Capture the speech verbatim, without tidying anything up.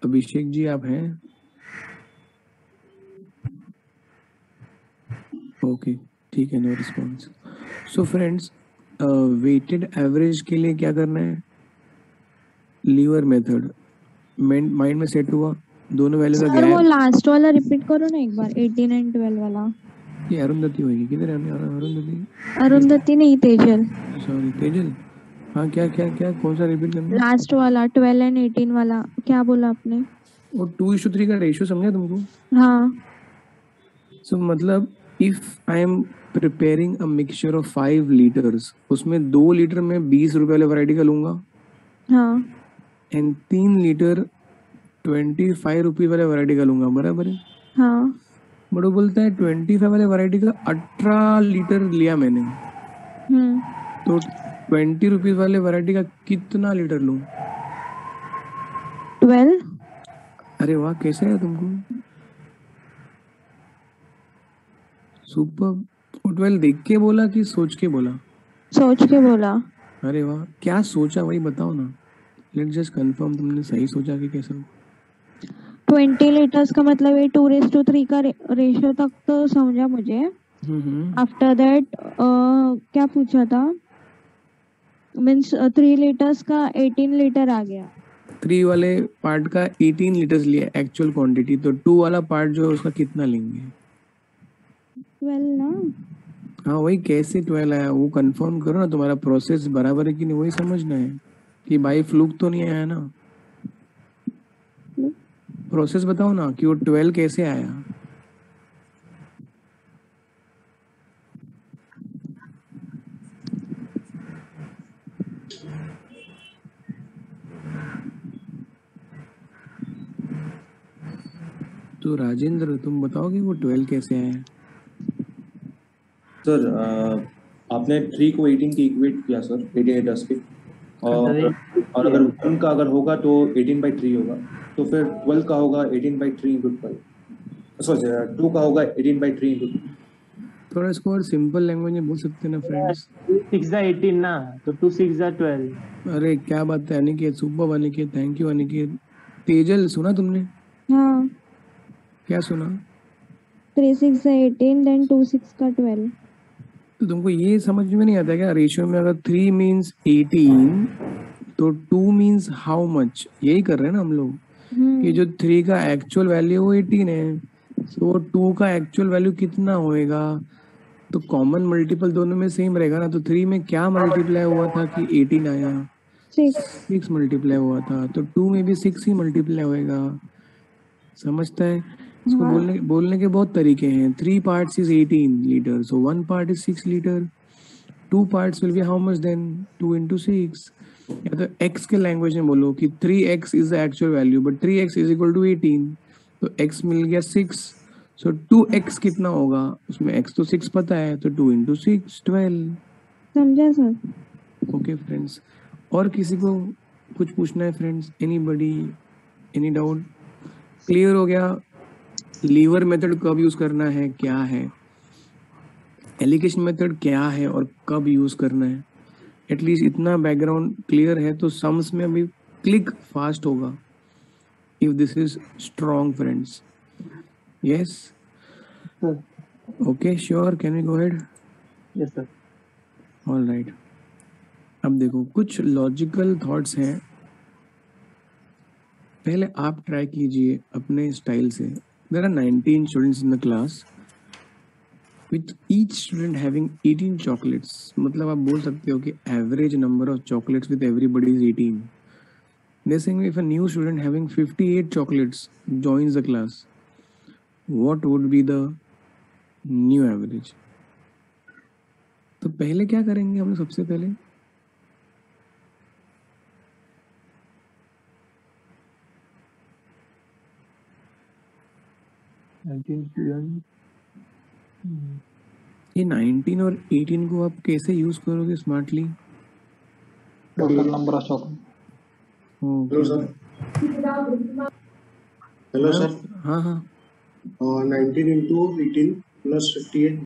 अभिषेक जी आप हैं? ओके ठीक है, no response. So friends, weighted average के लिए क्या करना है? लीवर मेथड माइंड में सेट हुआ, दोनों वैल्यू का सर वो गैप। लास्ट वाला रिपीट करो ना एक बार, एटीन एंड ट्वेल्व वाला। ये अरुंधति होगी, किधर है अरुंधति? अरुंधति नहीं, तेजल। सॉरी तेजल। हाँ क्या क्या क्या कौन सा रिपीट करना है? लास्ट वाला ट्वेल्व एंड एटीन वाला, क्या बोला आपने? वो टू इशू थ्री का रेशियो समझा तुमको? हाँ। सो so, मतलब if I am preparing a mixture of five litres, उसमें दो लीटर में बीस रुपए वाले वैरायटी का लूंगा। हाँ। एंड तीन लीटर ट्वेंटी फाइव रुपीज वाले वैरायटी का लूंगा, बराबर है? हाँ। बट वो बोलता है ट्वेंटी फाइव वाले वैरायटी का अठारह लीटर लिया मैंने, हम्म तो ट्वेंटी रुपीज वाले वैरायटी का कितना लीटर लूं? ट्वेल्व। अरे वाह, कैसे है तुमको? सुपर। ट्वेल्व देख के बोला कि सोच के बोला? सोच के बोला। अरे वाह, क्या सोचा वही बताओ ना। लेट जस्ट कंफर्म तुमने सही सोचा कि कैसा? ट्वेंटी लीटर्स का मतलब ये टू रेस टू थ्री का रेशियो तक तो समझा मुझे। आफ्टर दैट क्या पूछा था? मीन्स थ्री लीटर्स का एटीन लीटर आ गया। थ्री वाले पार्ट का एटीन लीटर्स लिया एक्चुअल क्वांटिटी, तो टू वाला पार्ट जो है उसका कितना लेंगे? ट्वेल्व ना। हाँ वही, कैसे ट्वेल्व आया वो कंफर्म करो ना, तुम्हारा प्रोसेस बराबर है कि नहीं वही समझना है, कि भाई फ्लूक तो नहीं आया ना। प्रोसेस बताओ ना कि वो ट्वेल्व कैसे आया। तो राजेंद्र तुम बताओ कि वो ट्वेल्व कैसे आया? सर आपने थ्री को एटीन के इक्वेट किया सर, एटीन लीटर्स के, और और अगर वन का अगर होगा तो एटीन बाई थ्री होगा, तो फिर ट्वेल्व का होगा eighteen by three into twelve, sorry two का होगा एटीन बाई थ्री इंटू। थोड़ा इसको और सिंपल लैंग्वेज में बोल सकते हैं ना फ्रेंड्स? सिक्स जा एटीन ना, तो टू सिक्स जा ट्वेल्व। अरे क्या बात है Aniket, super Aniket, thank you Aniket. Tejal सुना तुमने? हाँ। क्या सुना? थ्री सिक्स का एटीन, देन टू सिक्स का ट्वेल्व। तो तुमको ये समझ में नहीं आता क्या रेशियो में अगर थ्री मीन्स एटीन तो टू मीन्स हाउ मच, यही कर रहे हैं ना हम लोग, कि जो थ्री का एक्चुअल वैल्यू वो एटीन है, तो टू का एक्चुअल वैल्यू कितना होएगा? तो कॉमन मल्टीपल दोनों में सेम रहेगा ना, तो थ्री में क्या मल्टीप्लाई हुआ था कि एटीन आया? सिक्स मल्टीप्लाई हुआ था, तो टू में भी सिक्स ही मल्टीप्लाई होएगा। समझता है? इसको हाँ। बोलने बोलने के बहुत तरीके हैं। Three parts is eighteen litre, so one part is six litre. Two parts will be how much then? Two into six. या तो एक्स के लैंग्वेज में बोलो कि three X is the actual value, but three X is equal to eighteen, तो X मिल गया six, so to x कितना होगा? उसमें एक्स तो सिक्स पता है, तो टू इंटू सिक्स ट्वेल्व। समझा सर? ओके फ्रेंड्स, और किसी को कुछ पूछना है friends? Anybody, any doubt? Clear हो गया लीवर मेथड कब यूज करना है, क्या है एलिगेशन मेथड क्या है और कब यूज करना है? एटलीस्ट इतना बैकग्राउंड क्लियर है तो सम्स में अभी क्लिक फास्ट होगा if this is strong friends. Yes okay sure, can we go ahead? Yes sir. All right, अब देखो कुछ लॉजिकल थॉट्स हैं, पहले आप ट्राई कीजिए अपने स्टाइल से। There are nineteen students in the class with each student having eighteen chocolates, मतलब आप बोल सकते हो कि average number of chocolates with everybody is eighteen. They're saying if a new student having fifty-eight chocolates joins the class, what would be the new average? तो पहले क्या करेंगे हम सबसे पहले? ये नाइनटीन और एटीन को आप कैसे यूज करोगे smartly? Total number of chocolate. Hello sir. Hello sir. हाँ हाँ nineteen into eighteen plus fifty eight